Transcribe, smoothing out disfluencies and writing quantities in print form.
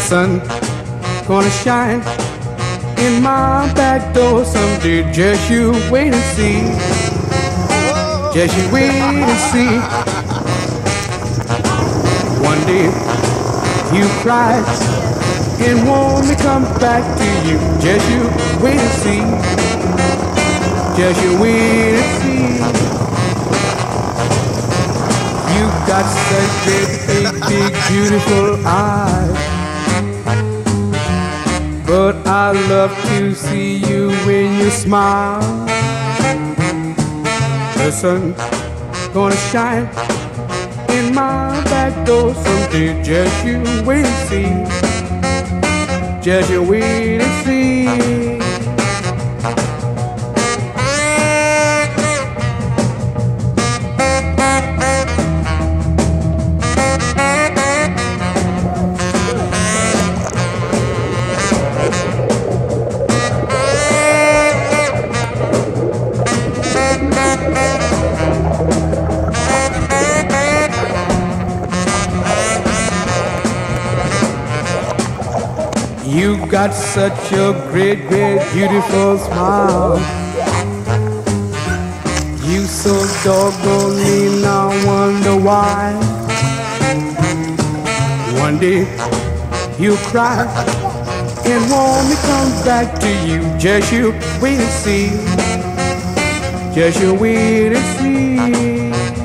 sun gonna shine in my back door someday. Just you wait and see. Just you wait and see. One day you cried and want me come back to you. Just you wait and see. Just you wait and see. You got such big, beautiful eyes, but I love to see you when you smile. The sun gonna shine in my back door someday. Just you wait and see. Just you wait and see. You got such a great, beautiful smile. You so doggone mean, I wonder why. One day you cry and want me come back to you. Just you wait and see. Just you wait and see.